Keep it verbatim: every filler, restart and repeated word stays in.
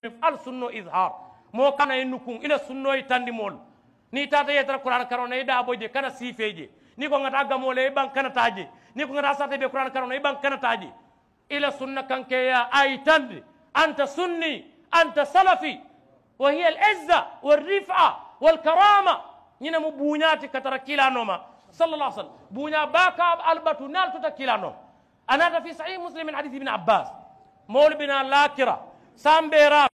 al sunno izhar mo kana enukun ila sunno itandi mol ni tata yetra qur'an karona ida boje kana sifeje ni ko ngata gamole ban kana taje ni ko ngata sate be qur'an karona ban kana taje ila sunna kanke ya aitandi anta sunni anta salafi wa hiya al-izza wal-rif'a wal-karama nyina mu bunyati katara kila noma sallallahu alaihi wasallam bunya baka albatu nal tuta kila noma anata fi sahih muslim min hadith ibn abbas مول بنا لاكرة سامبيرا